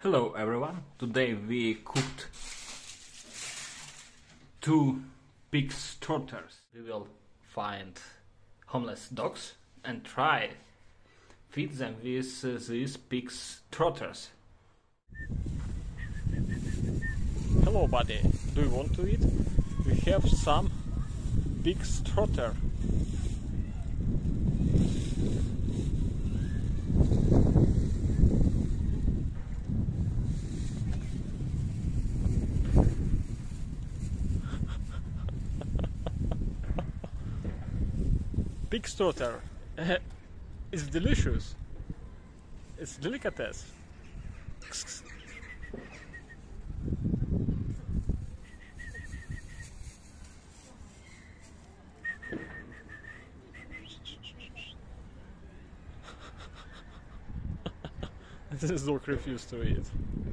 Hello everyone, today we cooked 2 Pigs Trotters. We will find homeless dogs and try feed them with these Pigs Trotters. Hello buddy, do you want to eat? We have some Pigs Trotter. Pigs Trotter. It's delicious. It's delicatess. This dog refused to eat.